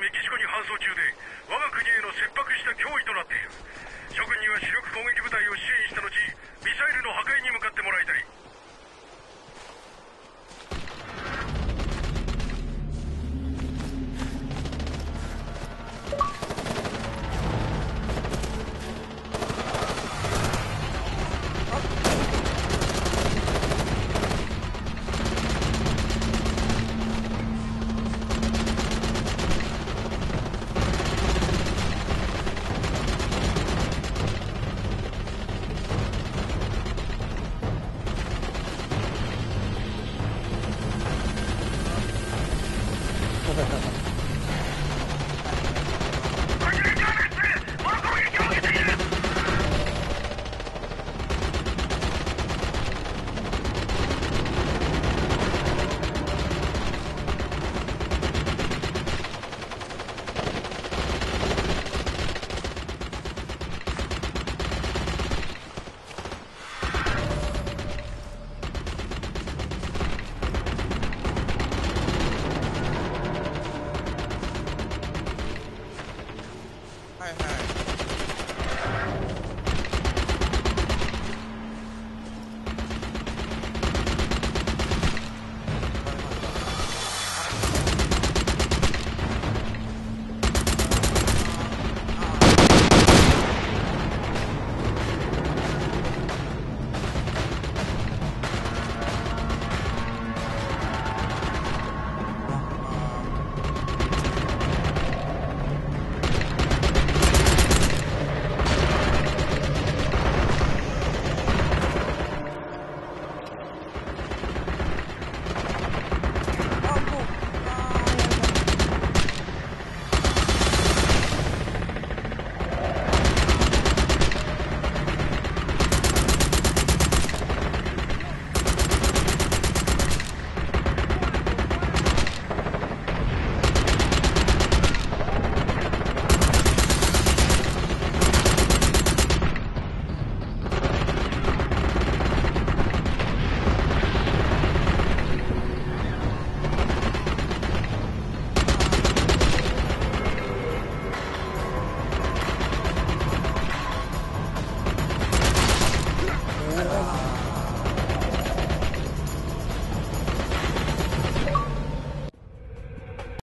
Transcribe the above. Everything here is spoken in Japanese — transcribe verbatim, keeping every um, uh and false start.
メキシコに搬送中で、我が国への切迫した脅威となっている。諸君には主力攻撃部隊を支援した後、ミサイルの破壊に向かってもらいたい。